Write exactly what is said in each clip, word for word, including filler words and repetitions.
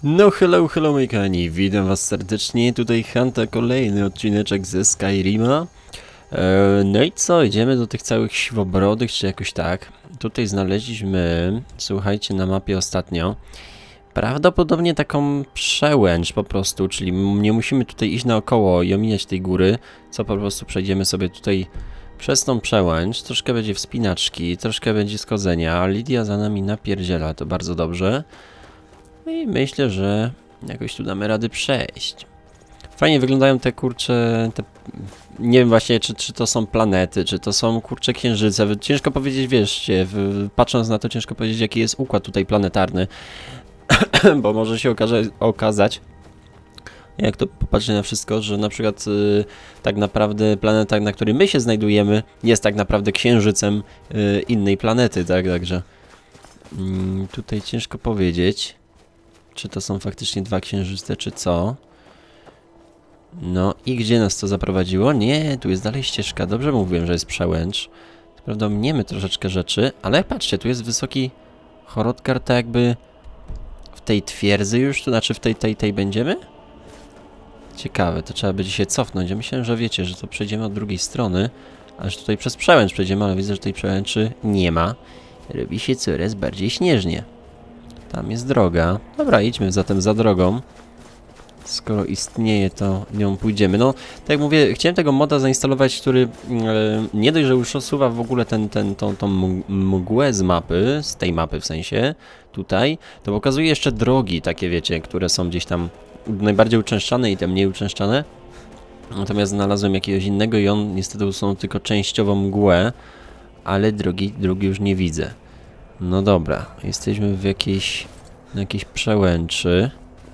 No hello, hello moi kochani, witam was serdecznie, tutaj Hanta, kolejny odcineczek ze Skyrima. Eee, no i co, idziemy do tych całych siwobrodych, czy jakoś tak. Tutaj znaleźliśmy, słuchajcie, na mapie ostatnio, prawdopodobnie taką przełęcz po prostu, czyli nie musimy tutaj iść naokoło i omijać tej góry, co po prostu przejdziemy sobie tutaj przez tą przełęcz, troszkę będzie wspinaczki, troszkę będzie schodzenia, a Lidia za nami napierdziela, to bardzo dobrze. I myślę, że jakoś tu damy rady przejść. Fajnie wyglądają te kurcze, te... nie wiem właśnie, czy, czy to są planety, czy to są kurcze księżyce. Ciężko powiedzieć, wieszcie, patrząc na to ciężko powiedzieć, jaki jest układ tutaj planetarny. Bo może się okaże, okazać, jak to popatrzy na wszystko, że na przykład y, tak naprawdę planeta, na której my się znajdujemy, jest tak naprawdę księżycem y, innej planety, tak? Także y, tutaj ciężko powiedzieć, czy to są faktycznie dwa księżyce, czy co. No i gdzie nas to zaprowadziło? Nie, tu jest dalej ścieżka. Dobrze mówiłem, że jest przełęcz. Co prawda miniemy troszeczkę rzeczy, ale patrzcie, tu jest wysoki Hrothgar, tak jakby w tej twierdzy już, to znaczy w tej, tej, tej będziemy? Ciekawe, to trzeba będzie się cofnąć. Ja myślałem, że wiecie, że to przejdziemy od drugiej strony, aż tutaj przez przełęcz przejdziemy, ale widzę, że tej przełęczy nie ma. Robi się coraz bardziej śnieżnie. Tam jest droga. Dobra, idźmy zatem za drogą. Skoro istnieje, to nią pójdziemy. No, tak jak mówię, chciałem tego moda zainstalować, który e, nie dość, że już usuwa w ogóle ten, ten, tą, tą mgłę z mapy, z tej mapy w sensie, tutaj, to pokazuje jeszcze drogi takie, wiecie, które są gdzieś tam najbardziej uczęszczane i te mniej uczęszczane. Natomiast znalazłem jakiegoś innego i on niestety usunął tylko częściowo mgłę, ale drogi, drogi już nie widzę. No dobra, jesteśmy w jakiejś, na jakiejś przełęczy.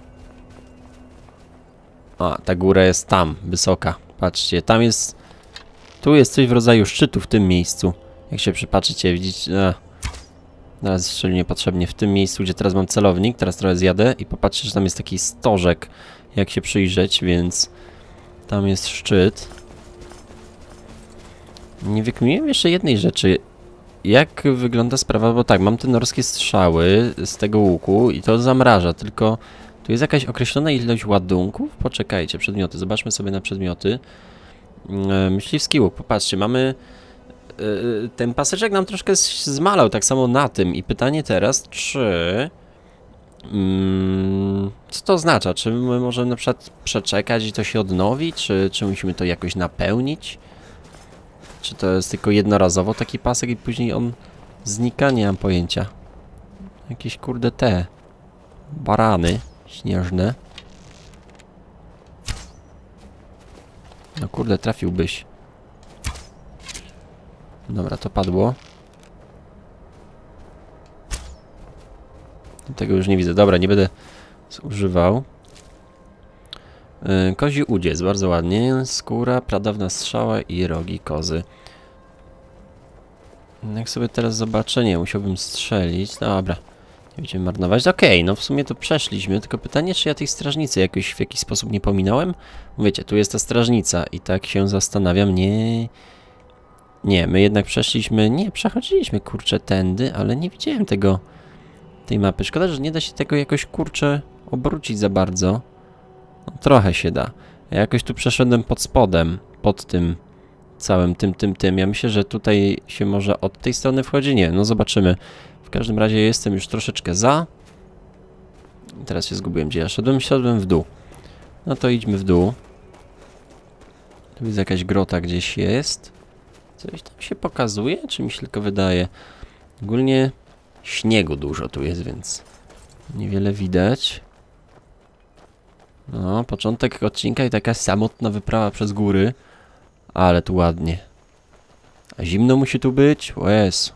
A, ta góra jest tam, wysoka. Patrzcie, tam jest... Tu jest coś w rodzaju szczytu w tym miejscu. Jak się przypatrzycie, widzicie... A, teraz szczególnie niepotrzebnie w tym miejscu, gdzie teraz mam celownik. Teraz trochę zjadę i popatrzcie, że tam jest taki stożek, jak się przyjrzeć, więc... Tam jest szczyt. Nie wykminiłem jeszcze jednej rzeczy. Jak wygląda sprawa, bo tak, mam te norskie strzały z tego łuku i to zamraża, tylko tu jest jakaś określona ilość ładunków? Poczekajcie, przedmioty, zobaczmy sobie na przedmioty. E, myśliwski łuk, popatrzcie, mamy... E, ten paseczek nam troszkę zmalał, tak samo na tym i pytanie teraz, czy... Mm, co to oznacza? Czy my możemy na przykład przeczekać i to się odnowi, czy, czy musimy to jakoś napełnić? Czy to jest tylko jednorazowo taki pasek i później on znika? Nie mam pojęcia. Jakieś kurde te barany śnieżne. No kurde, trafiłbyś. Dobra, to padło. Tego już nie widzę. Dobra, nie będę zużywał. Yy, kozi udziec, bardzo ładnie. Skóra, pradawna strzała i rogi kozy. Jak sobie teraz zobaczę, nie, musiałbym strzelić. Dobra, nie będziemy marnować. Okej, okay, no w sumie to przeszliśmy, tylko pytanie, czy ja tej strażnicy jakoś w jakiś sposób nie pominąłem? Wiecie, tu jest ta strażnica i tak się zastanawiam, nie... Nie, my jednak przeszliśmy, nie, przechodziliśmy, kurczę, tędy, ale nie widziałem tego, tej mapy. Szkoda, że nie da się tego jakoś, kurczę, obrócić za bardzo. No, trochę się da. Ja jakoś tu przeszedłem pod spodem, pod tym całym tym, tym, tym. Ja myślę, że tutaj się może od tej strony wchodzi. Nie, no zobaczymy. W każdym razie jestem już troszeczkę za. Teraz się zgubiłem, gdzie ja szedłem. Szedłem w dół. No to idźmy w dół. Tu widzę, jakaś grota gdzieś jest. Coś tam się pokazuje? Czy mi się tylko wydaje? Ogólnie śniegu dużo tu jest, więc niewiele widać. No, początek odcinka i taka samotna wyprawa przez góry. Ale tu ładnie. A zimno musi tu być? O Jezu.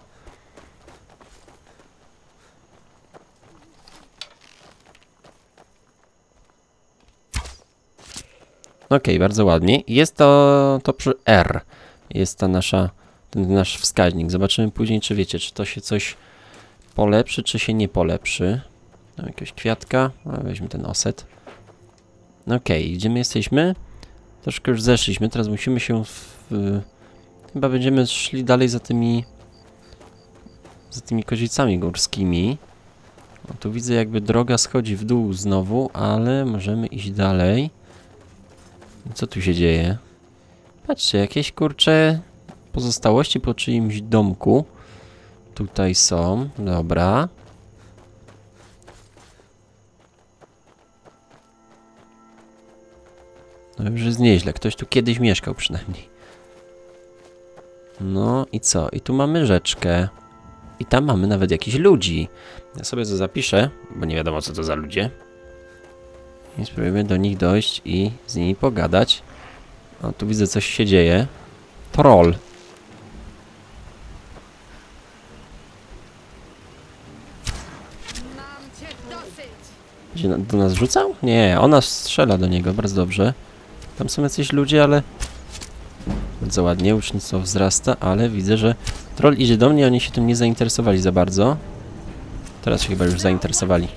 Okej, okay, bardzo ładnie. Jest to, to przy R. Jest ta nasza, ten nasz wskaźnik. Zobaczymy później, czy wiecie, czy to się coś polepszy, czy się nie polepszy. No, jakaś kwiatka. No, weźmy ten oset. Okej, okay, gdzie my jesteśmy? Troszkę już zeszliśmy, teraz musimy się w... Chyba będziemy szli dalej za tymi... za tymi kozicami górskimi. O, tu widzę jakby droga schodzi w dół znowu, ale możemy iść dalej. Co tu się dzieje? Patrzcie, jakieś kurcze pozostałości po czyimś domku. Tutaj są, dobra. No już jest nieźle, ktoś tu kiedyś mieszkał przynajmniej. No i co? I tu mamy rzeczkę. I tam mamy nawet jakichś ludzi. Ja sobie to zapiszę, bo nie wiadomo co to za ludzie. I spróbujemy do nich dojść i z nimi pogadać. O, tu widzę coś się dzieje. Troll. Będzie na, do nas rzucał? Nie, ona strzela do niego, bardzo dobrze. Tam są jacyś ludzie, ale... Bardzo ładnie, ucznictwo wzrasta, ale widzę, że troll idzie do mnie, oni się tym nie zainteresowali za bardzo. Teraz się chyba już zainteresowali.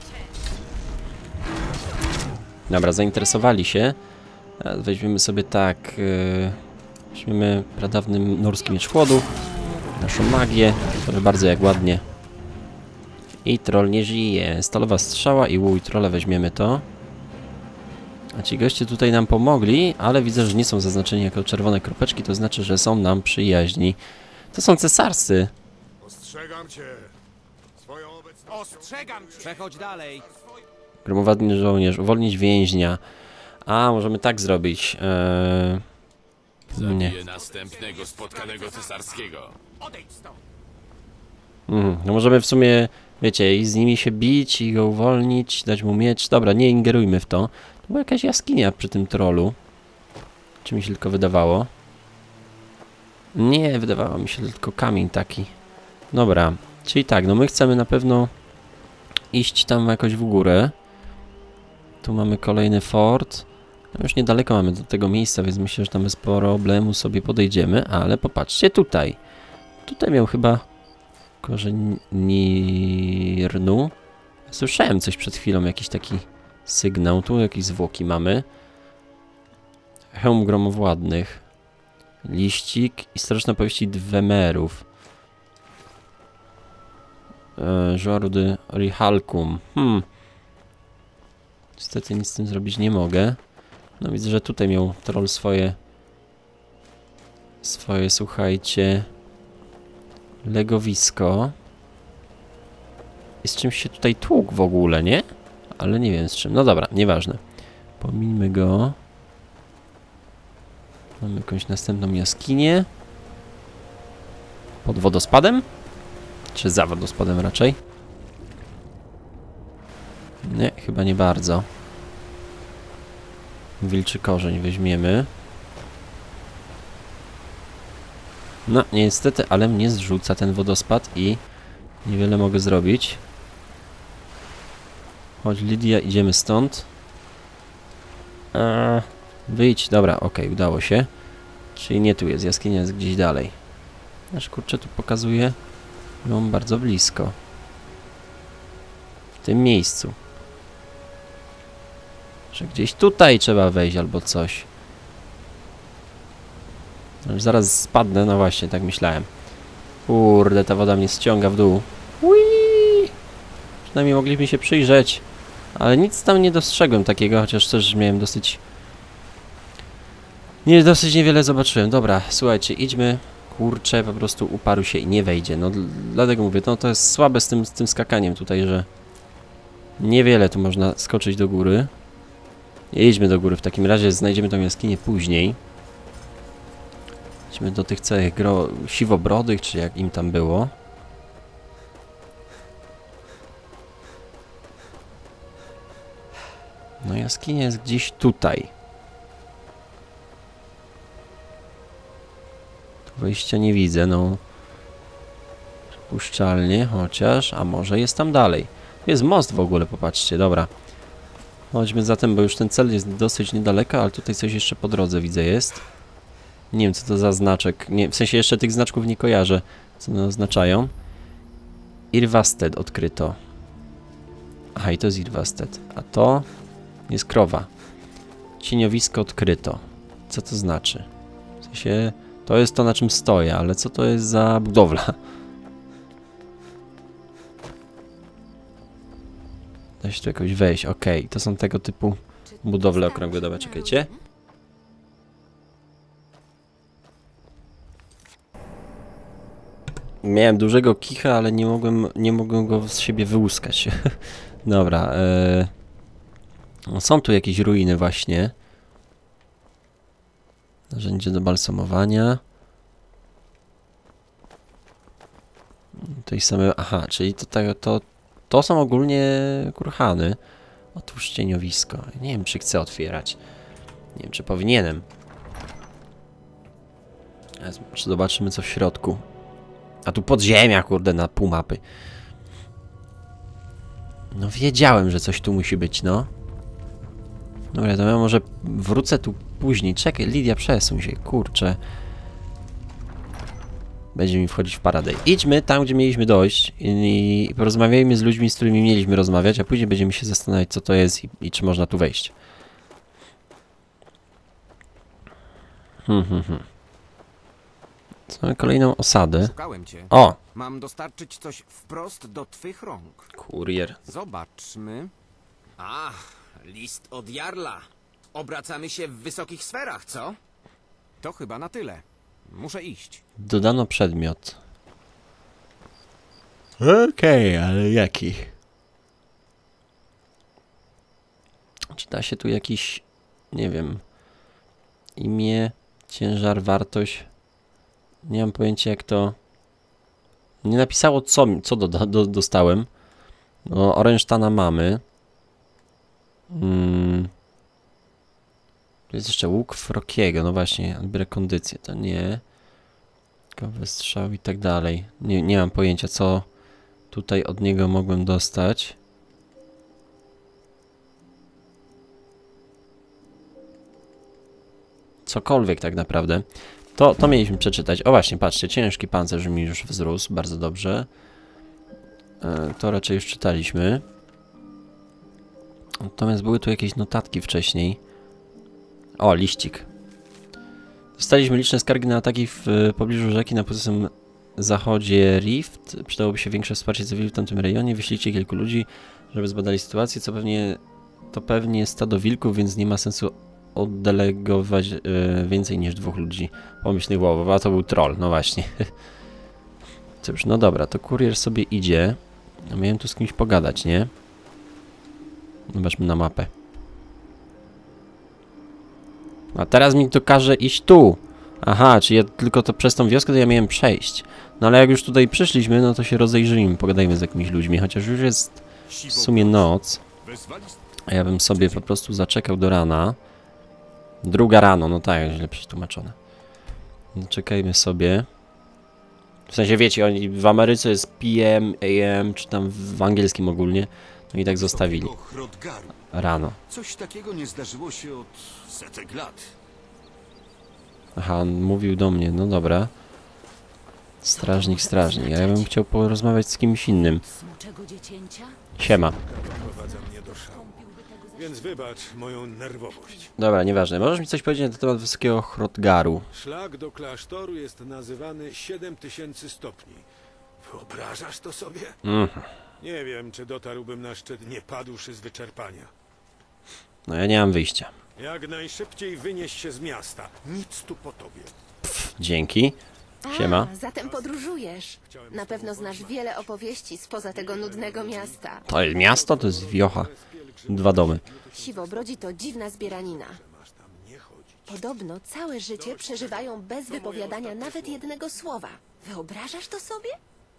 Dobra, zainteresowali się. Teraz weźmiemy sobie tak... Yy, weźmiemy pradawny norski miecz chłodu. Naszą magię. Proszę bardzo, jak ładnie. I troll nie żyje. Stalowa strzała i łój trolla, weźmiemy to. A ci goście tutaj nam pomogli, ale widzę, że nie są zaznaczeni jako czerwone kropeczki, to znaczy, że są nam przyjaźni. To są cesarscy. Ostrzegam cię. Swoją obecność. Ostrzegam cię. Przechodź dalej. Gromowładny żołnierz, uwolnić więźnia. A, możemy tak zrobić. Eee... Nie. Zabiję następnego spotkanego cesarskiego. Odejdź stąd. Mhm. No możemy w sumie, wiecie, i z nimi się bić i go uwolnić, dać mu miecz. Dobra, nie ingerujmy w to. To była jakaś jaskinia przy tym trollu. Czy mi się tylko wydawało? Nie, wydawało mi się tylko kamień taki. Dobra, czyli tak, no my chcemy na pewno iść tam jakoś w górę. Tu mamy kolejny fort. No już niedaleko mamy do tego miejsca, więc myślę, że tam bez problemu sobie podejdziemy, ale popatrzcie tutaj. Tutaj miał chyba korzeń Nirnu. Słyszałem coś przed chwilą, jakiś taki sygnał. Tu jakieś zwłoki mamy. Hełm gromowładnych. Liścik i straszne powieści Dwemerów. E, Żorudy Rihalkum. Hmm. Niestety nic z tym zrobić nie mogę. No widzę, że tutaj miał troll swoje... Swoje, słuchajcie... Legowisko. I z czymś się tutaj tłukł w ogóle, nie? Ale nie wiem z czym. No dobra, nieważne. Pomijmy go. Mamy jakąś następną jaskinię. Pod wodospadem? Czy za wodospadem raczej? Nie, chyba nie bardzo. Wilczy korzeń weźmiemy. No, niestety, ale mnie zrzuca ten wodospad i niewiele mogę zrobić. Chodź, Lidia, idziemy stąd. Eee, wyjdź, dobra, okej, okay, udało się. Czyli nie tu jest, jaskinia jest gdzieś dalej. Aż kurczę, tu pokazuje ją bardzo blisko. W tym miejscu. Że gdzieś tutaj trzeba wejść albo coś. Już zaraz spadnę, no właśnie, tak myślałem. Kurde, ta woda mnie ściąga w dół. Ui! Przynajmniej mogliśmy się przyjrzeć. Ale nic tam nie dostrzegłem takiego, chociaż też miałem dosyć... Nie, dosyć niewiele zobaczyłem. Dobra, słuchajcie, idźmy. Kurczę, po prostu uparł się i nie wejdzie. No, dlatego mówię, no to jest słabe z tym, z tym skakaniem tutaj, że... Niewiele tu można skoczyć do góry. Idźmy do góry, w takim razie znajdziemy tą jaskinię później. Idźmy do tych całych gro... siwobrodych, czy jak im tam było. No jaskinia jest gdzieś tutaj. Tu wejścia nie widzę, no. Przypuszczalnie, chociaż, a może jest tam dalej. Jest most w ogóle, popatrzcie, dobra. Chodźmy zatem, bo już ten cel jest dosyć niedaleko, ale tutaj coś jeszcze po drodze widzę jest. Nie wiem, co to za znaczek. Nie, w sensie jeszcze tych znaczków nie kojarzę, co one oznaczają. Irvasted odkryto. Aha, i to jest Irvasted. A to jest krowa. Cieniowisko odkryto. Co to znaczy? W sensie, to jest to, na czym stoję, ale co to jest za budowla? Da się tu jakoś wejść, okej. Okay. To są tego typu budowle okrągłe. Dobra, czekajcie. Miałem dużego kicha, ale nie mogłem, nie mogłem go z siebie wyłuskać. Dobra. E... Są tu jakieś ruiny właśnie. Narzędzie do balsamowania. Tutaj same... Aha, czyli to, to, to, to są ogólnie kurhany. Otóż cieniowisko. Nie wiem, czy chcę otwierać. Nie wiem, czy powinienem. Zobaczymy, co w środku. A tu podziemia, kurde, na pół mapy. No wiedziałem, że coś tu musi być, no. Dobra, to ja może wrócę tu później. Czekaj, Lidia, przesuń się, kurczę. Będzie mi wchodzić w paradę. Idźmy tam, gdzie mieliśmy dojść i, i porozmawiajmy z ludźmi, z którymi mieliśmy rozmawiać, a później będziemy się zastanawiać, co to jest i, i czy można tu wejść. Hmm, hmm, hmm. Mamy kolejną osadę. Szukałem cię. O! Mam dostarczyć coś wprost do twych rąk. Kurier. Zobaczmy. Ach, list od Jarla. Obracamy się w wysokich sferach, co? To chyba na tyle. Muszę iść. Dodano przedmiot. Okej, okay, ale jaki? Czy da się tu jakiś, nie wiem, imię, ciężar, wartość? Nie mam pojęcia, jak to... Nie napisało, co, co do, do, dostałem. No, Orężtana mamy. Hmm. Tu jest jeszcze łuk Frokiego, no właśnie, odbiera kondycję, to nie. Kowy strzał i tak dalej. Nie, nie mam pojęcia, co tutaj od niego mogłem dostać. Cokolwiek tak naprawdę. To, to mieliśmy przeczytać. O właśnie, patrzcie, ciężki pancerz mi już wzrósł, bardzo dobrze. E, to raczej już czytaliśmy. Natomiast były tu jakieś notatki wcześniej. O, liścik. Dostaliśmy liczne skargi na ataki w pobliżu rzeki na północnym zachodzie Rift. Przydałoby się większe wsparcie cywili w tamtym rejonie. Wyślijcie kilku ludzi, żeby zbadali sytuację, co pewnie to pewnie stado wilków, więc nie ma sensu oddelegować yy, więcej niż dwóch ludzi. Pomyślnych łowów, a to był troll, no właśnie. Cóż, no dobra, to kurier sobie idzie. No, miałem tu z kimś pogadać, nie? Zobaczmy na mapę. A teraz mi to każe iść tu. Aha, czyli ja tylko to przez tą wioskę to ja miałem przejść. No ale jak już tutaj przyszliśmy, no to się rozejrzyjmy, pogadajmy z jakimiś ludźmi, chociaż już jest w sumie noc. A ja bym sobie po prostu zaczekał do rana. Druga rano, no tak, źle przetłumaczone. No, czekajmy sobie. W sensie wiecie, oni w Ameryce jest P M, A M, czy tam w angielskim ogólnie. No i tak zostawili. Rano. Coś takiego nie zdarzyło się od setek lat. Aha, on mówił do mnie, no dobra. Strażnik, strażnik. A ja bym chciał porozmawiać z kimś innym. Siema. Prowadza mnie do szału. Więc wybacz moją nerwowość. Dobra, nieważne. Możesz mi coś powiedzieć na temat wysokiego Hrothgaru? Szlak do klasztoru jest nazywany siedem tysięcy stopni. Wyobrażasz to sobie? Mhm. Nie wiem, czy dotarłbym na szczyt, nie padłszy z wyczerpania. No ja nie mam wyjścia. Jak najszybciej wynieś się z miasta. Nic tu po tobie. Pff, dzięki. Siema. A, zatem podróżujesz. Na pewno znasz wiele opowieści spoza tego nudnego miasta. To jest miasto, to jest wiocha. Dwa domy. Siwobrodzi to dziwna zbieranina. Podobno całe życie przeżywają bez wypowiadania nawet jednego słowa. Wyobrażasz to sobie?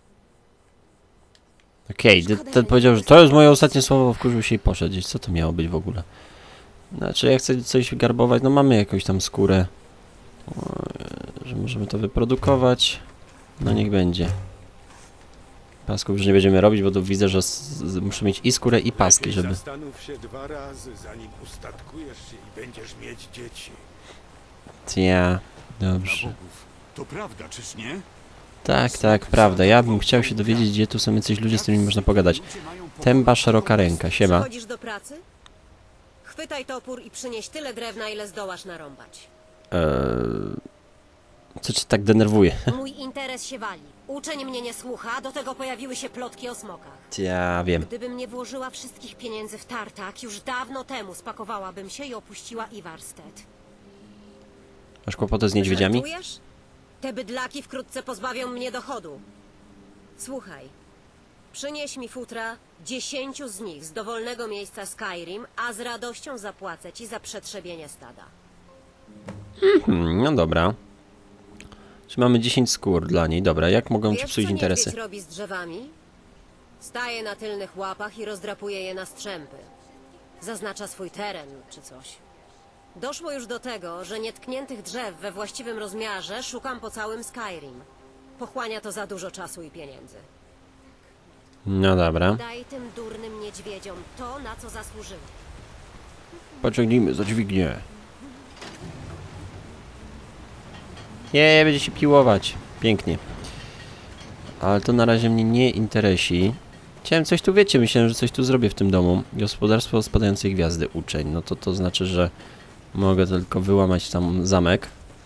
Okej, okay, ten powiedział, że to jest moje ostatnie słowo, wkurzył się i poszedł gdzieś. Co to miało być w ogóle? Znaczy, jak chcę coś garbować, no mamy jakąś tam skórę, że możemy to wyprodukować. No niech będzie. Pasków już nie będziemy robić, bo tu widzę, że muszę mieć i skórę, i paski, żeby... Zastanów się dwa razy, zanim ustatkujesz się i będziesz mieć dzieci. Ja, dobrze. To prawda, czyż nie? Tak, tak, prawda. Ja bym chciał się dowiedzieć, gdzie tu są jacyś ludzie, z którymi można pogadać. Temba, szeroka ręka, siema. Chodzisz do pracy? Chwytaj topór i przynieś tyle drewna, ile zdołasz narąbać. Eee... Co cię tak denerwuje? Mój interes się wali. Uczeń mnie nie słucha, do tego pojawiły się plotki o smokach. Ja wiem. Gdybym nie włożyła wszystkich pieniędzy w tartak, już dawno temu spakowałabym się i opuściła Ivarstead. Masz kłopoty z niedźwiedziami? Żartujesz? Te bydlaki wkrótce pozbawią mnie dochodu. Słuchaj, przynieś mi futra dziesięciu z nich z dowolnego miejsca Skyrim, a z radością zapłacę ci za przetrzebienie stada. Hmm, no dobra. Czy mamy dziesięć skór dla niej? Dobra, jak mogą ci Wiesz, psuć co interesy? niedźwiedź robi z drzewami? Staje na tylnych łapach i rozdrapuje je na strzępy. Zaznacza swój teren czy coś. Doszło już do tego, że nietkniętych drzew we właściwym rozmiarze szukam po całym Skyrim. Pochłania to za dużo czasu i pieniędzy. No dobra. Daj tym durnym niedźwiedziom to, na co zasłużyły. Pociągnijmy za dźwignię. Nie, będzie się piłować. Pięknie. Ale to na razie mnie nie interesi. Chciałem coś tu, wiecie, myślałem, że coś tu zrobię w tym domu. Gospodarstwo spadającej gwiazdy, uczeń. No to to znaczy, że mogę tylko wyłamać tam zamek.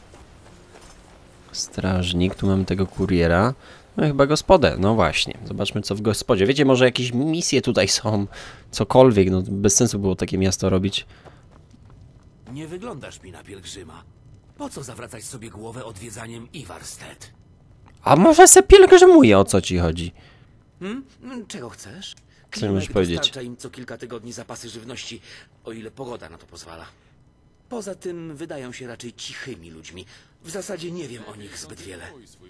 Strażnik, tu mamy tego kuriera. No chyba gospodę, no właśnie. Zobaczmy, co w gospodzie. Wiecie, może jakieś misje tutaj są, cokolwiek. No bez sensu było takie miasto robić. Nie wyglądasz mi na pielgrzyma. Po co zawracać sobie głowę odwiedzaniem Ivarstead? A może se pielgrzymuje, o co ci chodzi? Hmm? Czego chcesz? Co możesz Klimek powiedzieć? dostarcza im co kilka tygodni zapasy żywności, o ile pogoda na to pozwala. Poza tym wydają się raczej cichymi ludźmi. W zasadzie nie wiem o nich zbyt wiele.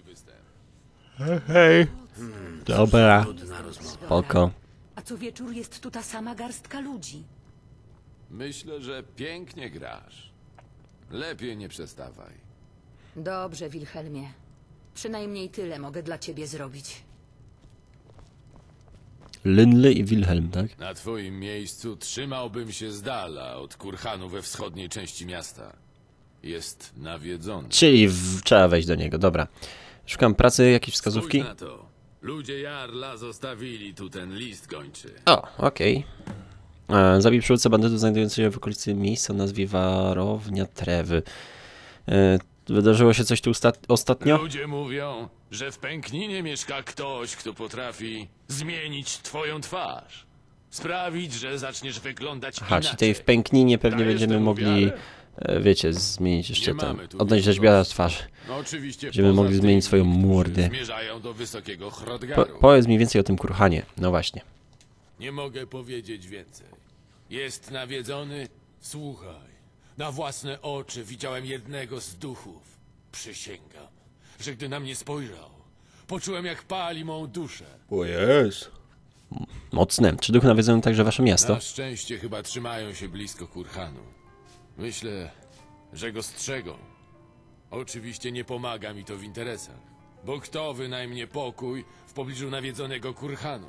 Hej. Dobra, Trudna rozmowa. spoko. A co wieczór jest tu ta sama garstka ludzi. Myślę, że pięknie grasz. Lepiej nie przestawaj. Dobrze, Wilhelmie. Przynajmniej tyle mogę dla ciebie zrobić. Lynley i Wilhelm, tak? Na twoim miejscu trzymałbym się z dala od kurhanu we wschodniej części miasta. Jest nawiedzony. Czyli w... trzeba wejść do niego, dobra. Szukam pracy, jakieś wskazówki? Spójrz na to. Ludzie Jarla zostawili tu ten list gończy. O, okej. Okay. Zabij przywódcę bandytów znajdującego się w okolicy miejsca o nazwie Warownia Trewy. E, wydarzyło się coś tu ostatnio? Ludzie mówią, że w Pękninie mieszka ktoś, kto potrafi zmienić twoją twarz. Sprawić, że zaczniesz wyglądać Aha, inaczej. czyli tej w Pękninie pewnie Dajesz będziemy temu mogli, wiarę? e, wiecie, zmienić jeszcze Nie ten, mamy tu odnaleźć wielu rzeźbiara osób. twarz. No oczywiście Będziemy poza mogli tymi, zmienić swoją którzy mordę. Zmierzają do wysokiego Po, Hrodgaru. powiedz mi więcej o tym kurhanie, no właśnie. Nie mogę powiedzieć więcej. Jest nawiedzony? Słuchaj. Na własne oczy widziałem jednego z duchów. Przysięgam, że gdy na mnie spojrzał, poczułem, jak pali mą duszę. O jest. Mocne. Czy duchy nawiedzają także wasze miasto? Na szczęście chyba trzymają się blisko kurhanu. Myślę, że go strzegą. Oczywiście nie pomaga mi to w interesach, bo kto wynajmie pokój w pobliżu nawiedzonego kurhanu?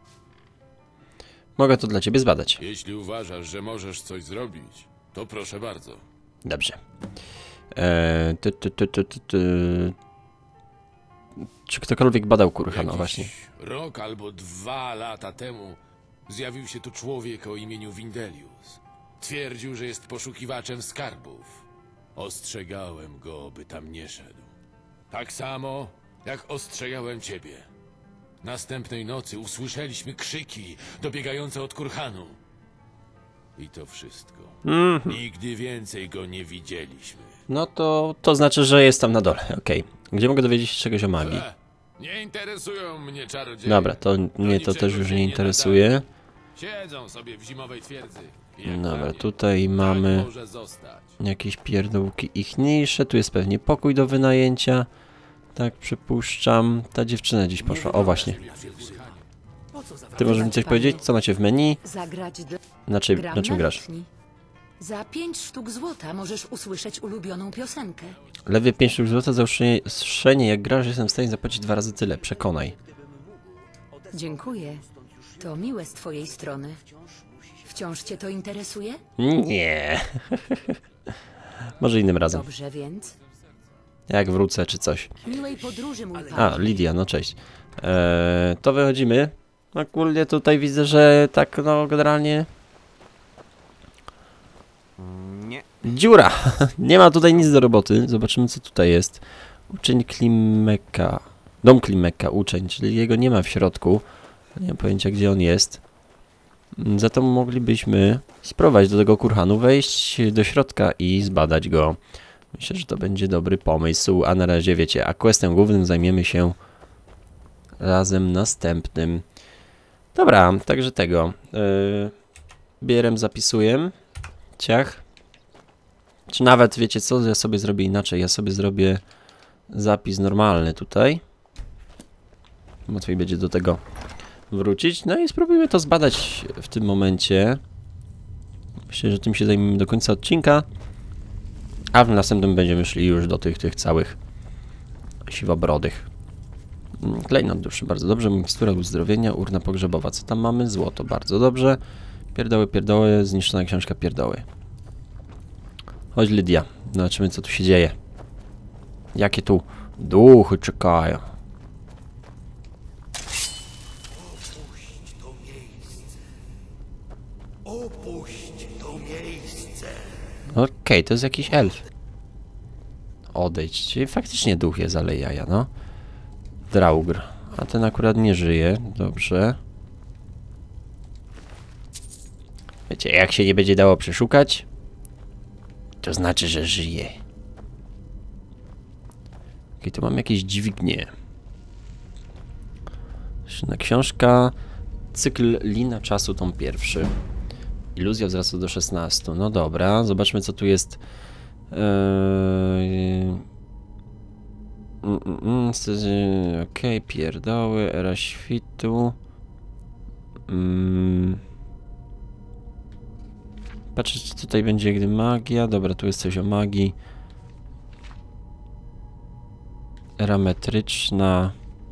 Mogę to dla ciebie zbadać. Jeśli uważasz, że możesz coś zrobić, to proszę bardzo. Dobrze. Eee, ty, ty, ty, ty, ty, ty. Czy ktokolwiek badał kurhan? No Jakiś właśnie. rok albo dwa lata temu zjawił się tu człowiek o imieniu Windelius. Twierdził, że jest poszukiwaczem skarbów. Ostrzegałem go, by tam nie szedł. Tak samo, jak ostrzegałem ciebie. Następnej nocy usłyszeliśmy krzyki dobiegające od kurhanu. I to wszystko. Nigdy więcej go nie widzieliśmy. No to, to znaczy, że jest tam na dole. Okej. Gdzie mogę dowiedzieć się czegoś o magii? E, nie interesują mnie czarodzieje. Dobra, to Do mnie to niczego też już się nie interesuje. nadają. Siedzą sobie w zimowej twierdzy. Jak dla Dobra, mnie. tutaj Tak mamy może zostać. jakieś pierdółki ichniejsze. Tu jest pewnie pokój do wynajęcia. Tak przypuszczam. Ta dziewczyna gdzieś poszła. O właśnie. Po co zawracać? Ty możesz mi coś powiedzieć? Co macie w meni? Zagrać dla... Na czym, Gram na czym grasz? lutni. Za pięć sztuk złota możesz usłyszeć ulubioną piosenkę. Lewie pięć sztuk złota za usłyszenie. Jak grasz, jestem w stanie zapłacić dwa razy tyle. Przekonaj. Dziękuję. To miłe z twojej strony. Wciąż cię to interesuje? Nie. Może innym razem. Dobrze więc. Jak wrócę czy coś. Miłej podróży, mój A, panie. Lidia, no cześć. Eee, to wychodzimy. Ogólnie tutaj widzę, że tak no generalnie... Nie. Dziura! Nie ma tutaj nic do roboty. Zobaczymy co tutaj jest. Uczeń Klimeka. Dom Klimeka, uczeń, czyli jego nie ma w środku. Nie mam pojęcia, gdzie on jest. Za to moglibyśmy spróbować do tego kurhanu, wejść do środka i zbadać go. Myślę, że to będzie dobry pomysł, a na razie wiecie, a questem głównym zajmiemy się razem następnym. Dobra, także tego. Yy, bierem zapisuję. Ciach. Czy nawet, wiecie co, ja sobie zrobię inaczej. Ja sobie zrobię zapis normalny tutaj. Łatwiej będzie do tego wrócić. No i spróbujmy to zbadać w tym momencie. Myślę, że tym się zajmiemy do końca odcinka. A w następnym będziemy szli już do tych, tych całych siwobrodych. Klejnot duszy, bardzo dobrze. Mikstura uzdrowienia, urna pogrzebowa. Co tam mamy? Złoto, bardzo dobrze. Pierdoły, pierdoły, zniszczona książka pierdoły. Chodź Lydia, zobaczymy co tu się dzieje. Jakie tu duchy czekają. Opuść to miejsce. Opuść to miejsce. Okej, okay, to jest jakiś elf. Odejdź, czyli faktycznie duch jest, ale jaja, no. Draugr, a ten akurat nie żyje, dobrze. Wiecie, jak się nie będzie dało przeszukać, to znaczy, że żyje. Okej, tu mam jakieś dźwignie. Jeszcze książka. Cykl Lina Czasu, tom pierwszy. Iluzja wzrasta do szesnastu. No dobra, zobaczmy co tu jest. Eee... Mm, mm, mm. Okej, okay, pierdoły, era świtu. Mm. Patrzę, czy tutaj będzie gdy magia. Dobra, tu jest coś o magii. Era metryczna.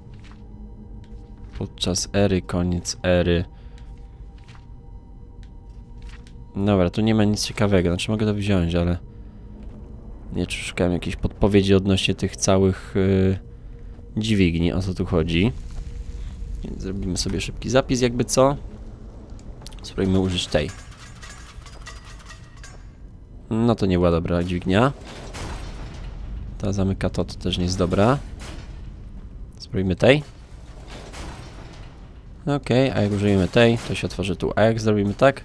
Podczas ery, koniec ery. Dobra, tu nie ma nic ciekawego. Znaczy mogę to wziąć, ale... Nie, czy szukałem jakiejś podpowiedzi odnośnie tych całych yy, dźwigni, o co tu chodzi. Więc zrobimy sobie szybki zapis, jakby co. Spróbujmy użyć tej. No to nie była dobra dźwignia. Ta zamyka to, to też nie jest dobra. Spróbujmy tej. Okej, okay, a jak użyjemy tej, to się otworzy tu. A jak zrobimy tak?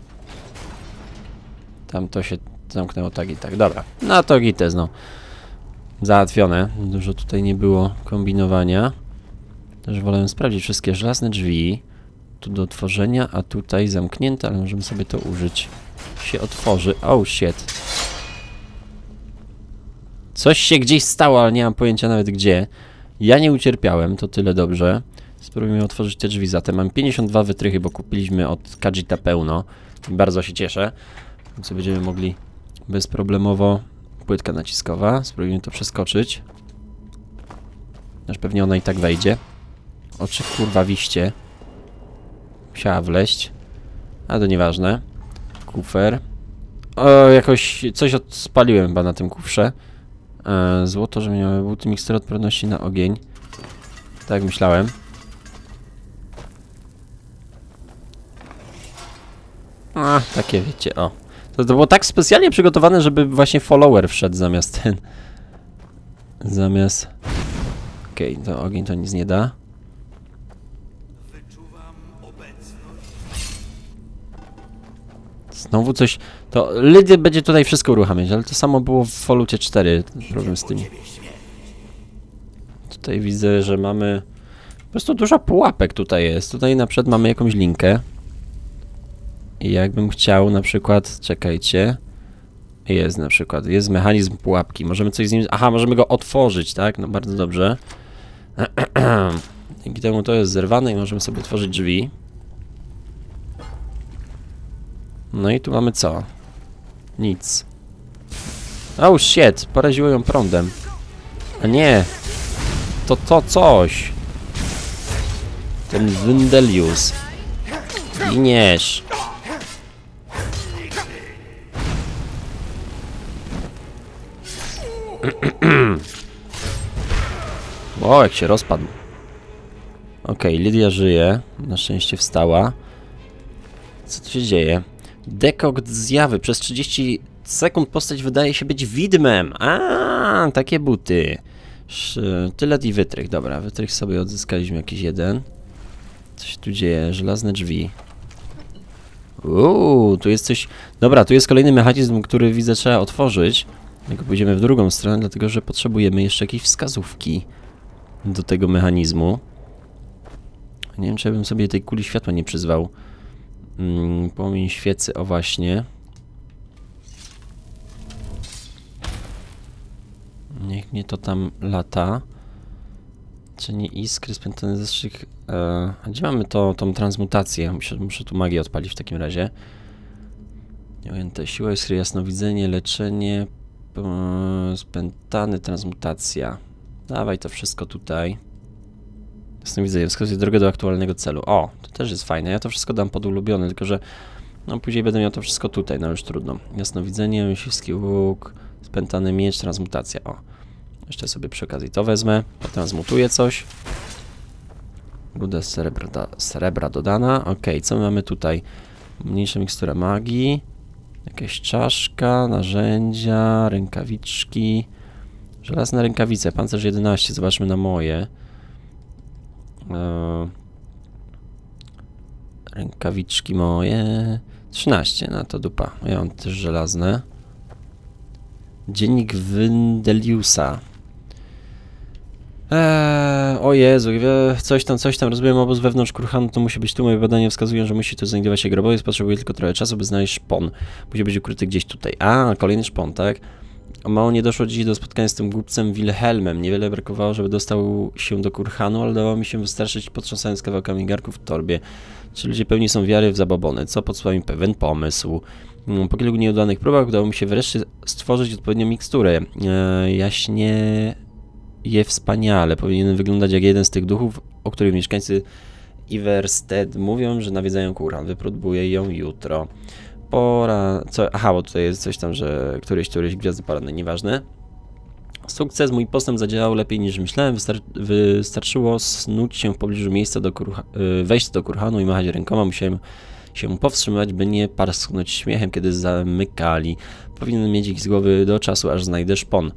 Tam to się zamknęło tak i tak. Dobra, no to gites, no. Załatwione. Dużo tutaj nie było kombinowania. Też wolę sprawdzić wszystkie żelazne drzwi. Tu do otworzenia, a tutaj zamknięte, ale możemy sobie to użyć. Się otworzy. Oh shit. Coś się gdzieś stało, ale nie mam pojęcia nawet gdzie. Ja nie ucierpiałem, to tyle dobrze. Spróbujmy otworzyć te drzwi. Zatem mam pięćdziesiąt dwa wytrychy, bo kupiliśmy od Kajita pełno. Bardzo się cieszę. Więc będziemy mogli bezproblemowo... Płytka naciskowa. Spróbujmy to przeskoczyć. Aż pewnie ona i tak wejdzie. Oczy kurwa wiście. Musiała wleść. A to nieważne. Kufer. O, jakoś coś odspaliłem chyba na tym kufrze. E, złoto, że miałem buty, mikstura odporności na ogień. Tak jak myślałem. A, takie wiecie, o. To, to było tak specjalnie przygotowane, żeby właśnie follower wszedł zamiast ten. Zamiast... Okej, okay, to ogień to nic nie da. Znowu coś... To Lydia będzie tutaj wszystko uruchamiać, ale to samo było w Falloutie cztery. Problem z tym. Tutaj widzę, że mamy... Po prostu dużo pułapek tutaj jest. Tutaj na przykład mamy jakąś linkę. I jakbym chciał na przykład... Czekajcie. Jest na przykład. Jest mechanizm pułapki. Możemy coś z nim... Aha, możemy go otworzyć, tak? No bardzo dobrze. Dzięki temu to jest zerwane i możemy sobie otworzyć drzwi. No i tu mamy co? Nic. Oh shit, poraziło ją prądem. A nie. To to coś. Ten Windelius. Giniesz. O, jak się rozpadł. Okej, okay, Lydia żyje. Na szczęście wstała. Co tu się dzieje? Dekokt zjawy. Przez trzydzieści sekund postać wydaje się być widmem. A, takie buty. Sztylet i wytrych. Dobra, wytrych sobie odzyskaliśmy jakiś jeden. Co się tu dzieje? Żelazne drzwi. Uuu, tu jest coś... Dobra, tu jest kolejny mechanizm, który widzę trzeba otworzyć. Jak pójdziemy w drugą stronę, dlatego że potrzebujemy jeszcze jakiejś wskazówki do tego mechanizmu. Nie wiem, czy ja bym sobie tej kuli światła nie przyzwał. Hmm, płomień świecy, o właśnie. Niech mnie to tam lata. Czy nie iskry spętane zastrzyk... E, a gdzie mamy to, tą transmutację? Muszę, muszę tu magię odpalić w takim razie. Nieujęte siła, iskry, jasnowidzenie, leczenie... E, spętany, transmutacja. Dawaj to wszystko tutaj. Jasnowidzenie, wskazuje drogę do aktualnego celu. O, to też jest fajne. Ja to wszystko dam pod ulubione, tylko że... No później będę miał to wszystko tutaj, no już trudno. Jasnowidzenie, myśliwski łuk, spętany miecz, transmutacja. O. Jeszcze sobie przy okazji to wezmę, potransmutuję coś. Ruda z srebra, do, srebra dodana. Ok, co my mamy tutaj? Mniejsza mikstura magii. Jakaś czaszka, narzędzia, rękawiczki. Żelazne rękawice, pancerz jedenaście, zobaczmy na moje. Eee, rękawiczki moje... trzynaście, no to dupa. Ja mam też żelazne. Dziennik Windeliusa. Eee, o Jezu, coś tam, coś tam, rozumiem, obóz wewnątrz Kurhanu, to musi być tu. Moje badania wskazują, że musi tu znajdować się grobowiec, potrzebuje tylko trochę czasu, by znaleźć szpon. Musi być ukryty gdzieś tutaj. A, kolejny szpon, tak? Mało nie doszło dziś do spotkania z tym głupcem Wilhelmem. Niewiele brakowało, żeby dostał się do Kurhanu, ale dało mi się wystraszyć, potrząsając kawałkami garków w torbie. Ci ludzie pełni są wiary w zabobony, co podsuwa mi pewien pomysł. Po kilku nieudanych próbach udało mi się wreszcie stworzyć odpowiednią miksturę. E, jaśnie je wspaniale. Powinien wyglądać jak jeden z tych duchów, o których mieszkańcy Iverstead mówią, że nawiedzają Kurhan. Wypróbuję ją jutro. Pora... Co? Aha, bo tutaj jest coś tam, że któryś, któryś gwiazdy poranne, nieważne. Sukces, mój postęp zadziałał lepiej niż myślałem. Wystar wystarczyło snuć się w pobliżu miejsca do Kurha wejść do Kurhanu i machać rękoma. Musiałem się powstrzymać, by nie parsknąć śmiechem, kiedy zamykali. Powinienem mieć ich z głowy do czasu, aż znajdę szpon.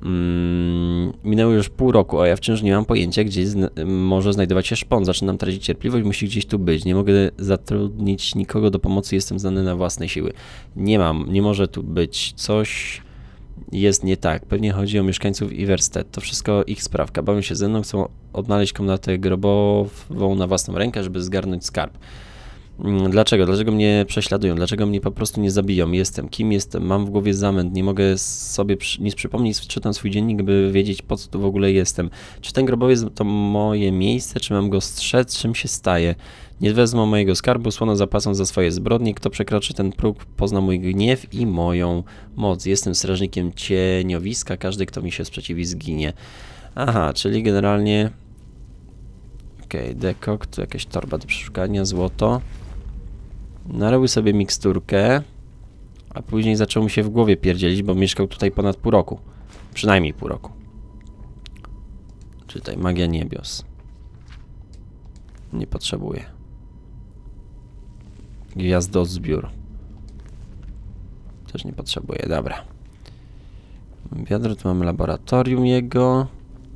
Mm, minęło już pół roku, a ja wciąż nie mam pojęcia, gdzie zna może znajdować się szpon. Zaczynam tracić cierpliwość, musi gdzieś tu być. Nie mogę zatrudnić nikogo do pomocy, jestem znany na własne siły. Nie mam, nie może tu być. Coś jest nie tak. Pewnie chodzi o mieszkańców Iverstead. To wszystko ich sprawka. Bawią się ze mną, chcą odnaleźć komnatę grobową na własną rękę, żeby zgarnąć skarb. Dlaczego? Dlaczego mnie prześladują? Dlaczego mnie po prostu nie zabiją? Jestem. Kim jestem? Mam w głowie zamęt. Nie mogę sobie nic przypomnieć. Czytam swój dziennik, by wiedzieć, po co tu w ogóle jestem. Czy ten grobowiec to moje miejsce? Czy mam go strzec? Czym się staje? Nie wezmą mojego skarbu, słono zapłacą za swoje zbrodnie. Kto przekroczy ten próg, pozna mój gniew i moją moc. Jestem strażnikiem cieniowiska. Każdy, kto mi się sprzeciwi, zginie. Aha, czyli generalnie... Okej, okay, dekokt, jakaś torba do przeszukania, złoto. Narobił sobie miksturkę, a później zaczął mi się w głowie pierdzielić, bo mieszkał tutaj ponad pół roku. Przynajmniej pół roku. Czytaj, magia niebios. Nie potrzebuję. Gwiazdozbiór. Też nie potrzebuję, dobra. Wiadro, tu mamy laboratorium jego.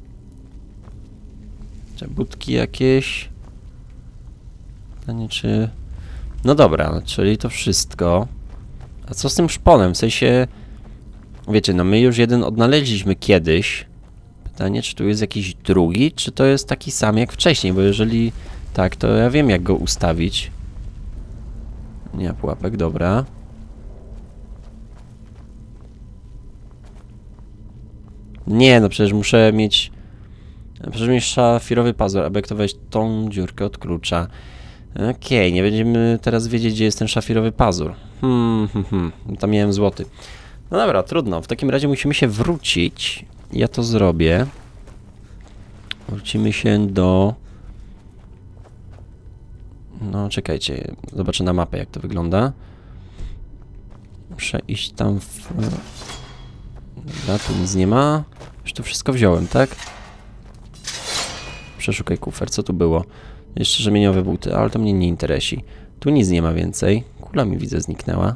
Budki jakieś. Pytanie, czy... No dobra, czyli to wszystko. A co z tym szponem? W sensie... Wiecie, no my już jeden odnaleźliśmy kiedyś. Pytanie, czy tu jest jakiś drugi, czy to jest taki sam jak wcześniej, bo jeżeli tak, to ja wiem, jak go ustawić. Nie ma pułapek, dobra. Nie, no przecież muszę mieć... Przecież mieć szafirowy pazur, aby aktywować tą dziurkę od klucza. Okej, okay, nie będziemy teraz wiedzieć, gdzie jest ten szafirowy pazur. Hmm, hmm, hmm. Tam miałem złoty. No dobra, trudno. W takim razie musimy się wrócić. Ja to zrobię. Wrócimy się do... No, czekajcie. Zobaczę na mapę, jak to wygląda. Muszę iść tam w... Dobra, tu nic nie ma. Już tu wszystko wziąłem, tak? Przeszukaj kufer, co tu było? Jeszcze rzemieniowe buty, ale to mnie nie interesi. Tu nic nie ma więcej. Kula mi widzę zniknęła.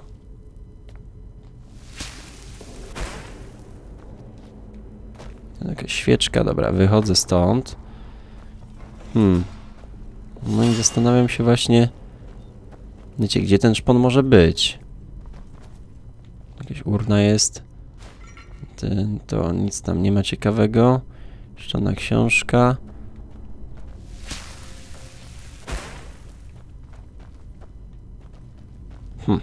Jakaś świeczka, dobra, wychodzę stąd. Hmm. No i zastanawiam się właśnie... Wiecie, gdzie ten szpon może być? Jakaś urna jest. Ten, to nic tam nie ma ciekawego. Szczona książka. Hm.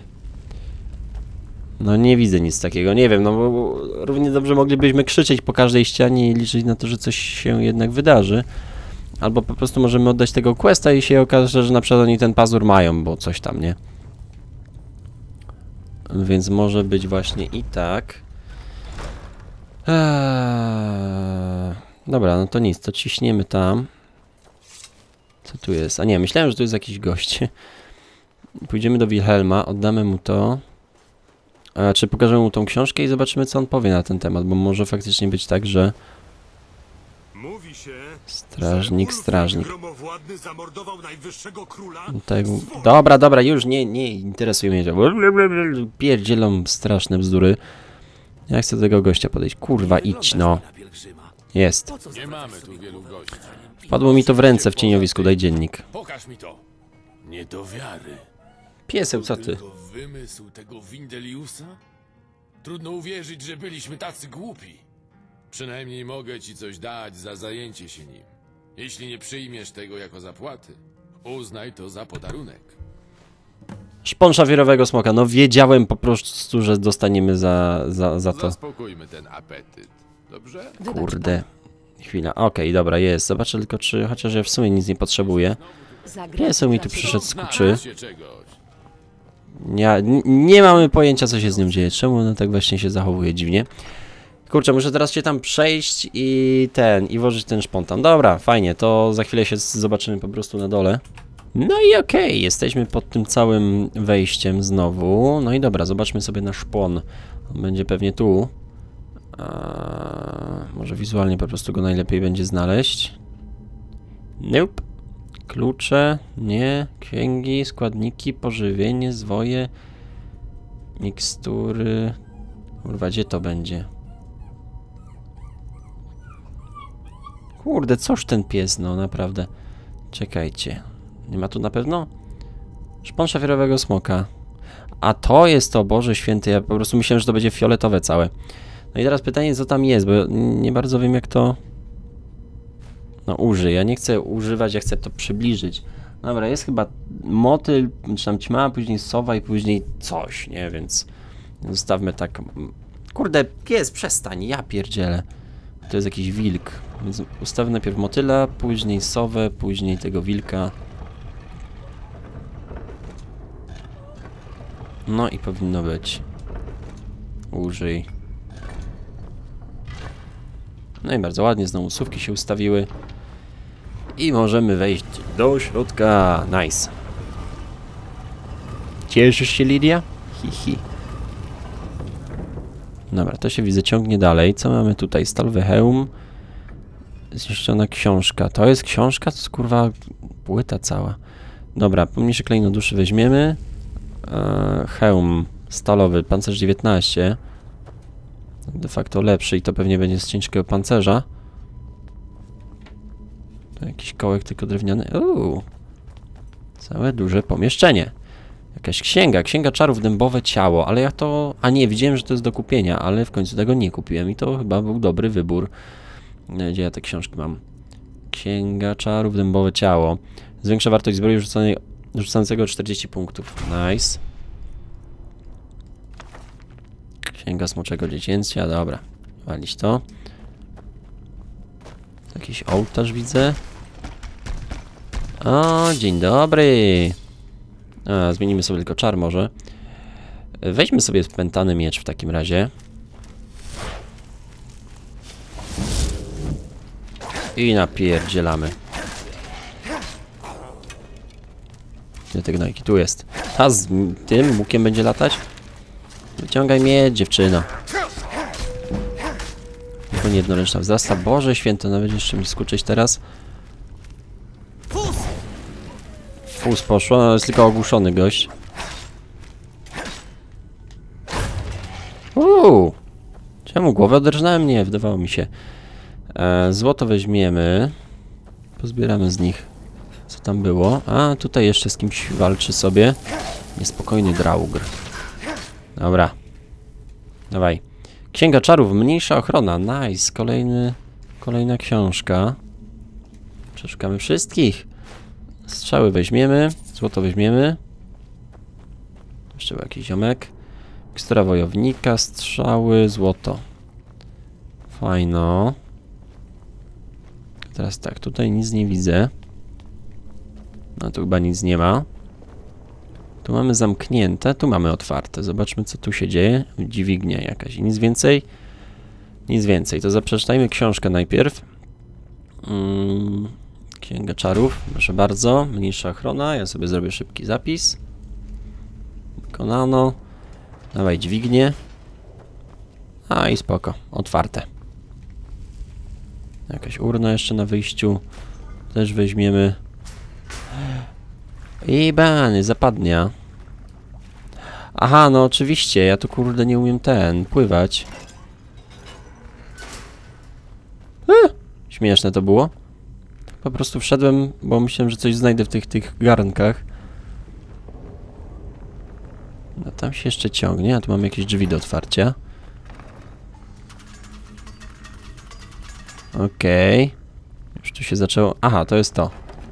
No nie widzę nic takiego, nie wiem, no bo równie dobrze moglibyśmy krzyczeć po każdej ścianie i liczyć na to, że coś się jednak wydarzy. Albo po prostu możemy oddać tego questa i się okaże, że na przykład oni ten pazur mają, bo coś tam, nie? Więc może być właśnie i tak. Eee... Dobra, no to nic, to ciśniemy tam. Co tu jest? A nie, myślałem, że tu jest jakiś gość. Pójdziemy do Wilhelma, oddamy mu to. A, czy pokażemy mu tą książkę i zobaczymy, co on powie na ten temat, bo może faktycznie być tak, że... Mówi się, Strażnik, strażnik. gromowładny zamordował najwyższego króla. Tak, dobra, dobra, już nie, nie interesuje mnie. Pierdzielą straszne bzdury. Ja chcę do tego gościa podejść. Kurwa, idź no. Jest. Nie mamy tu wielu gości. Wpadło mi to w ręce w cieniowisku, daj dziennik. Pokaż mi to. Nie do wiary. Pieseł, co ty? Tylko wymysł tego Windeliusa? Trudno uwierzyć, że byliśmy tacy głupi. Przynajmniej mogę ci coś dać za zajęcie się nim. Jeśli nie przyjmiesz tego jako zapłaty, uznaj to za podarunek. Szpon szafirowego smoka. No wiedziałem po prostu, że dostaniemy za, za, za to. Zaspokójmy ten apetyt, dobrze? Kurde. Chwila. Okej, okay, dobra, jest. Zobaczę tylko, czy chociaż ja w sumie nic nie potrzebuję. Pieseł mi tu przyszedł z kuczy. Nie, nie mamy pojęcia, co się z nim dzieje. Czemu on tak właśnie się zachowuje dziwnie? Kurczę, muszę teraz się tam przejść i ten, i włożyć ten szpon tam. Dobra, fajnie, to za chwilę się zobaczymy po prostu na dole. No i okej, okay, jesteśmy pod tym całym wejściem znowu. No i dobra, zobaczmy sobie na szpon. On będzie pewnie tu. A, może wizualnie po prostu go najlepiej będzie znaleźć. Nope. Klucze, nie. Księgi, składniki, pożywienie, zwoje, mikstury. Kurwa, gdzie to będzie? Kurde, coż ten pies, no naprawdę. Czekajcie. Nie ma tu na pewno? Szpon szafirowego smoka. A to jest to, Boże Święty, ja po prostu myślałem, że to będzie fioletowe całe. No i teraz pytanie, co tam jest, bo nie bardzo wiem, jak to... No użyj, ja nie chcę używać, ja chcę to przybliżyć. Dobra, jest chyba motyl, czy tam ćma, później sowa i później coś, nie, więc... Zostawmy tak... Kurde, pies, przestań, ja pierdzielę. To jest jakiś wilk, więc ustawmy najpierw motyla, później sowę, później tego wilka. No i powinno być. Użyj. No i bardzo ładnie, znowu słówki się ustawiły. I możemy wejść do środka. Nice. Cieszysz się, Lidia? Hihi. Dobra, to się widzę ciągnie dalej. Co mamy tutaj? Stalowy hełm. Zniszczona książka. To jest książka? To jest kurwa płyta cała. Dobra, pomniejszy klejnoduszy weźmiemy. Eee, hełm stalowy, pancerz dziewiętnaście. De facto lepszy i to pewnie będzie z ciężkiego pancerza. To jakiś kołek tylko drewniany. Uuu. Całe duże pomieszczenie. Jakaś księga, księga czarów, dębowe ciało, ale ja to... A nie, widziałem, że to jest do kupienia, ale w końcu tego nie kupiłem i to chyba był dobry wybór. Gdzie ja te książki mam? Księga czarów, dębowe ciało. Zwiększa wartość zbroi rzucanej, rzucającego czterdzieści punktów. Nice. Księga smoczego dziecięcia, dobra. Walić to. Jakiś ołtarz widzę. O, dzień dobry. A, zmienimy sobie tylko czar może. Weźmy sobie spętany miecz w takim razie. I napierdzielamy. Gdzie te gnojki? Tu jest. A z tym łukiem będzie latać? Wyciągaj miecz, dziewczyno. Tylko nie jednoręczna wzrasta. Boże święto, nawet jeszcze mi skuczyć teraz. Fus poszło, no jest tylko ogłuszony gość. Uuu. Czemu głowę oderżnąłem? Nie, wydawało mi się. E, złoto weźmiemy. Pozbieramy z nich, co tam było. A, tutaj jeszcze z kimś walczy sobie. Niespokojny Draugr. Dobra. Dawaj. Księga czarów, mniejsza ochrona. Nice. Kolejny, kolejna książka. Przeszukamy wszystkich. Strzały weźmiemy. Złoto weźmiemy. Jeszcze był jakiś ziomek. Mikstura wojownika, strzały, złoto. Fajno. Teraz tak, tutaj nic nie widzę. No tu chyba nic nie ma. Tu mamy zamknięte, tu mamy otwarte. Zobaczmy, co tu się dzieje. Dźwignia jakaś. Nic więcej? Nic więcej. To zaprzeczytajmy książkę najpierw. Hmm. Księga czarów. Proszę bardzo. Mniejsza ochrona. Ja sobie zrobię szybki zapis. Wykonano. Dawaj dźwignię. A i spoko. Otwarte. Jakaś urna jeszcze na wyjściu. Też weźmiemy. I bany, zapadnia. Aha, no oczywiście. Ja tu kurde nie umiem ten, pływać. E, śmieszne to było. Po prostu wszedłem, bo myślałem, że coś znajdę w tych, tych garnkach. No tam się jeszcze ciągnie, a tu mam jakieś drzwi do otwarcia. Okej. Okay. Już tu się zaczęło... Aha, to jest to.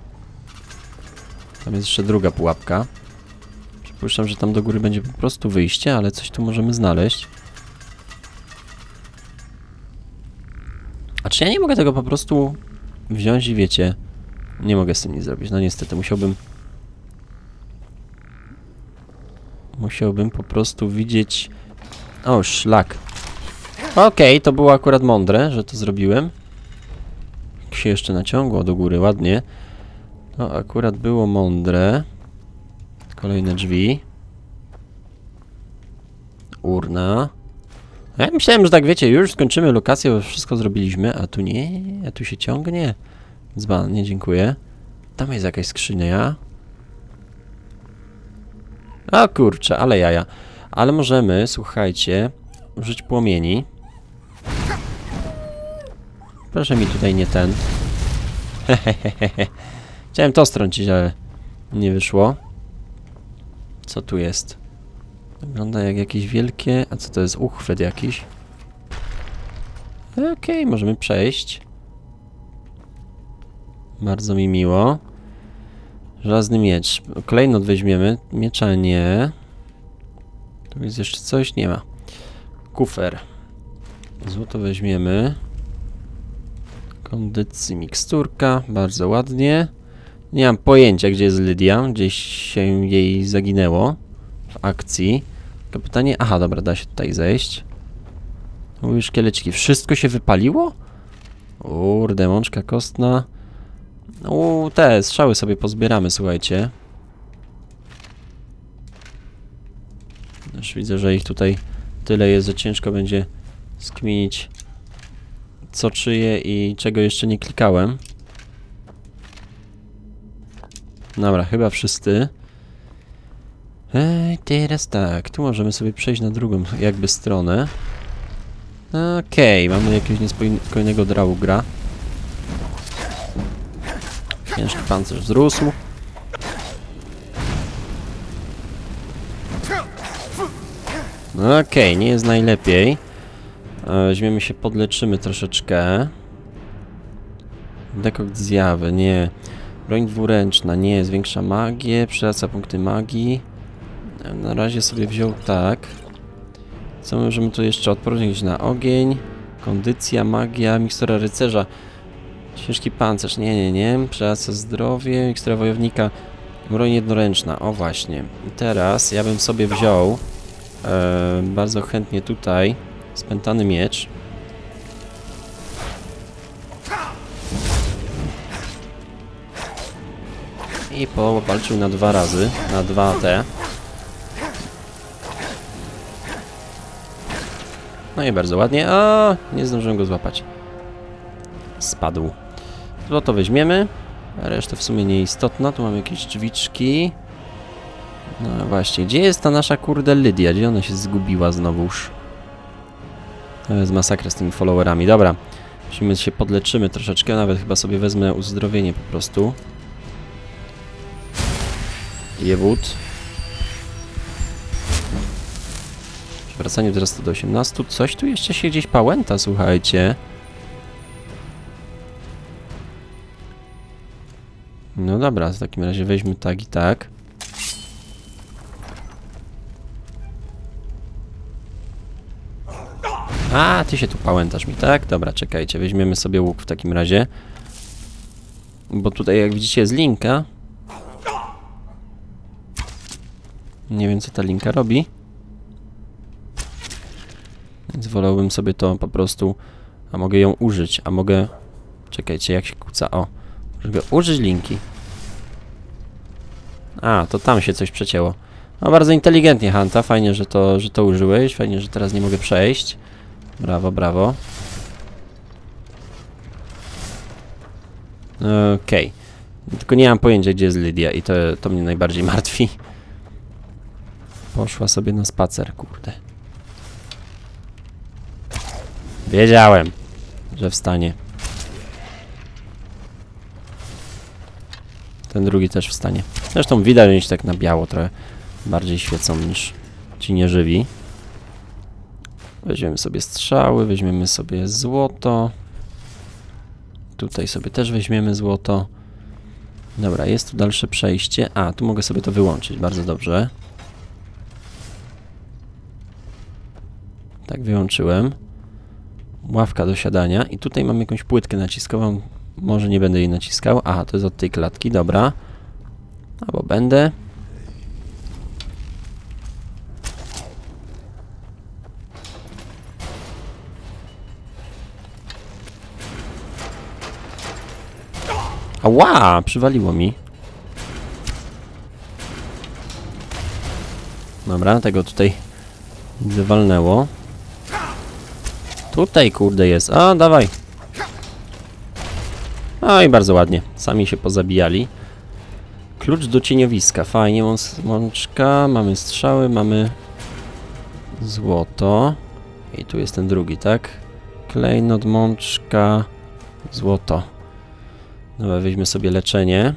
Tam jest jeszcze druga pułapka. Przypuszczam, że tam do góry będzie po prostu wyjście, ale coś tu możemy znaleźć. A czy ja nie mogę tego po prostu wziąć i wiecie... Nie mogę z tym nic zrobić. No niestety, musiałbym... Musiałbym po prostu widzieć... O, szlak. Okej, okay, to było akurat mądre, że to zrobiłem. Jak się jeszcze naciągło do góry, ładnie. To akurat było mądre. Kolejne drzwi. Urna. Ja myślałem, że tak wiecie, już skończymy lokację, bo wszystko zrobiliśmy, a tu nie, a tu się ciągnie. Dzban, nie dziękuję. Tam jest jakaś skrzynia. O kurczę, ale jaja. Ale możemy, słuchajcie, użyć płomieni. Proszę mi tutaj nie ten. Hehehehe. Chciałem to strącić, ale nie wyszło. Co tu jest? Wygląda jak jakieś wielkie... A co to jest? Uchwyt jakiś. Okej, okay, możemy przejść. Bardzo mi miło. Żelazny miecz. Klejnot weźmiemy. Miecza nie. Tu jest jeszcze coś? Nie ma. Kufer. Złoto weźmiemy. Kondycji miksturka. Bardzo ładnie. Nie mam pojęcia, gdzie jest Lydia. Gdzieś się jej zaginęło w akcji. Tylko pytanie... Aha, dobra, da się tutaj zejść. Mówisz, szkieleciki. Wszystko się wypaliło? Kurde, mączka kostna. Uuu, te strzały sobie pozbieramy, słuchajcie. Już widzę, że ich tutaj tyle jest, że ciężko będzie skminić, co czyje i czego jeszcze nie klikałem. Dobra, chyba wszyscy. Ej, teraz tak, tu możemy sobie przejść na drugą jakby stronę. Okej, okay, mamy jakiegoś niespokojnego Draugra. Ciężki pancerz wzrósł. Okej, okay, nie jest najlepiej. Weźmiemy się, podleczymy troszeczkę. Dekokt zjawy, nie. Broń dwuręczna, nie. Zwiększa magię, przywraca punkty magii. Na razie sobie wziął tak. Co możemy tu jeszcze? Odporność na ogień. Kondycja, magia, mikstura rycerza. Ciężki pancerz, nie, nie, nie. Przywraca zdrowie, mikstura wojownika. Broń jednoręczna, o właśnie. I teraz ja bym sobie wziął e, bardzo chętnie tutaj spętany miecz. I powalczył na dwa razy, na dwa te. No i bardzo ładnie. A nie zdążyłem go złapać. Spadł. Złoto weźmiemy. A reszta w sumie nieistotna. Tu mamy jakieś drzwiczki. No właśnie. Gdzie jest ta nasza kurde Lydia? Gdzie ona się zgubiła znowuż? To jest masakra z tymi followerami. Dobra. Musimy się podleczymy troszeczkę, nawet chyba sobie wezmę uzdrowienie po prostu. Jewód. Przywracanie wzrostu do osiemnastu. Coś tu jeszcze się gdzieś pałęta, słuchajcie. No dobra, w takim razie weźmy tak i tak. A, ty się tu pałętasz mi, tak? Dobra, czekajcie, weźmiemy sobie łuk w takim razie. Bo tutaj, jak widzicie, jest linka. Nie wiem, co ta linka robi. Więc wolałbym sobie to po prostu... A mogę ją użyć, a mogę... Czekajcie, jak się kłóca, o. Żeby użyć linki. A, to tam się coś przecięło. No, bardzo inteligentnie, Hanta. Fajnie, że to, że to użyłeś. Fajnie, że teraz nie mogę przejść. Brawo, brawo. Okej. Okay. Tylko nie mam pojęcia, gdzie jest Lydia i to, to mnie najbardziej martwi. Poszła sobie na spacer, kurde. Wiedziałem, że wstanie. Ten drugi też wstanie. Zresztą widać, że oni się tak na biało trochę bardziej świecą niż ci nieżywi. Weźmiemy sobie strzały, weźmiemy sobie złoto. Tutaj sobie też weźmiemy złoto. Dobra, jest tu dalsze przejście. A, tu mogę sobie to wyłączyć, bardzo dobrze. Tak, wyłączyłem. Ławka do siadania. I tutaj mam jakąś płytkę naciskową. Może nie będę jej naciskał. Aha, to jest od tej klatki, dobra. Albo będę. Ała! Przywaliło mi. Dobra, tego tutaj wywalnęło. Tutaj, kurde, jest. A, dawaj. No i bardzo ładnie. Sami się pozabijali. Klucz do cieniowiska. Fajnie, mączka. Mamy strzały, mamy złoto. I tu jest ten drugi, tak? Klejnot, mączka, złoto. Dobra, weźmy sobie leczenie.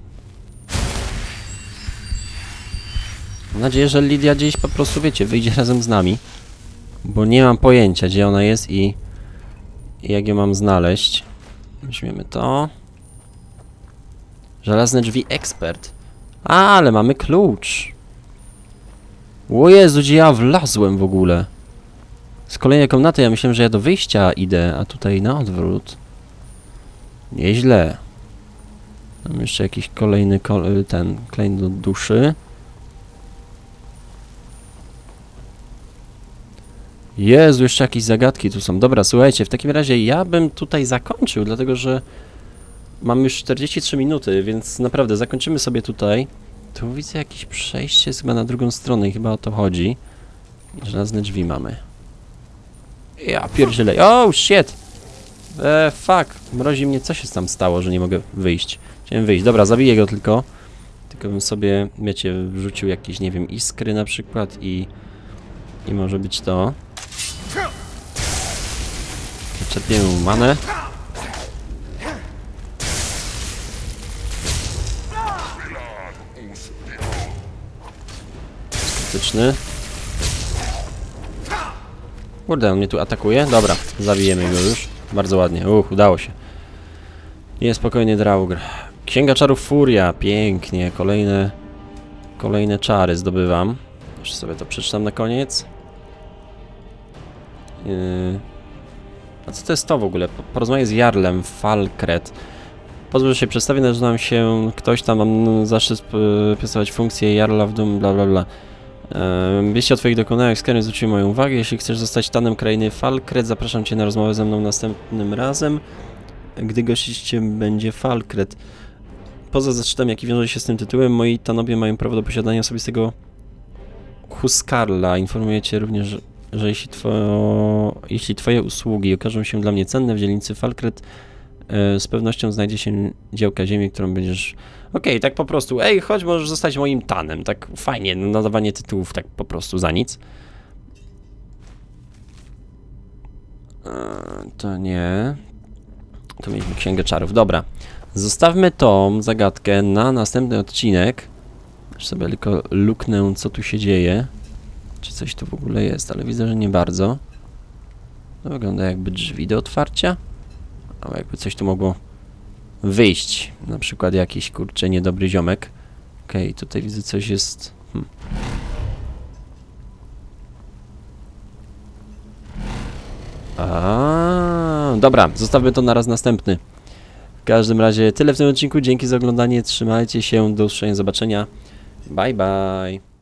Mam nadzieję, że Lydia gdzieś po prostu, wiecie, wyjdzie razem z nami. Bo nie mam pojęcia, gdzie ona jest i, i jak ją mam znaleźć. Weźmiemy to. Żelazne drzwi ekspert. A, ale mamy klucz. O Jezu, gdzie ja wlazłem w ogóle. Z kolejnej komnaty ja myślałem, że ja do wyjścia idę, a tutaj na odwrót. Nieźle. Mam jeszcze jakiś kolejny kol ten klejn do duszy. Jezu, jeszcze jakieś zagadki tu są. Dobra, słuchajcie, w takim razie ja bym tutaj zakończył, dlatego że mam już czterdzieści trzy minuty, więc naprawdę zakończymy sobie tutaj. Tu widzę jakieś przejście chyba na drugą stronę i chyba o to chodzi. Żelazne drzwi mamy. Ja pierdzielę. Oh, shit! Eee, fuck. Mrozi mnie. Co się tam stało, że nie mogę wyjść? Chciałem wyjść. Dobra, zabiję go tylko. Tylko bym sobie, wiecie, wrzucił jakieś, nie wiem, iskry na przykład i... I może być to. Zaczepię mu manę. Skuteczny. Kurde, on mnie tu atakuje. Dobra, zabijemy go już. Bardzo ładnie. Uch, udało się. Niespokojny Draugr. Księga czarów Furia. Pięknie. Kolejne... Kolejne czary zdobywam. Jeszcze sobie to przeczytam na koniec. Yy... A co to jest to w ogóle? Porozmawiaj z Jarlem Falkret. Pozwól, że się przedstawię, nazywam się ktoś tam, mam zaszczyt piastować funkcję Jarla w dum, bla bla bla. Yy, wieści o twoich dokonaniach skrajnie zwróciły moją uwagę. Jeśli chcesz zostać tanem krainy Falkret, zapraszam cię na rozmowę ze mną następnym razem, gdy gościć cię będzie Falkret. Poza zaszczytem, jaki wiąże się z tym tytułem, moi tanowie mają prawo do posiadania osobistego Huskarla. Informuję cię również, że, że jeśli, two, jeśli twoje usługi okażą się dla mnie cenne w dzielnicy Falkret, e, z pewnością znajdzie się działka ziemi, którą będziesz... Okej, okay, tak po prostu, ej, chodź, możesz zostać moim tanem. Tak fajnie, nadawanie tytułów tak po prostu za nic. E, to nie... Tu mieliśmy księgę czarów. Dobra. Zostawmy tą zagadkę na następny odcinek. Już sobie tylko luknę, co tu się dzieje. Czy coś tu w ogóle jest, ale widzę, że nie bardzo. To wygląda jakby drzwi do otwarcia. Albo jakby coś tu mogło wyjść. Na przykład jakiś, kurczę, niedobry ziomek. Okej, okay, tutaj widzę, coś jest... Hmm. A, dobra, zostawmy to na raz następny. W każdym razie tyle w tym odcinku. Dzięki za oglądanie. Trzymajcie się. Do usłyszenia, zobaczenia. Bye, bye.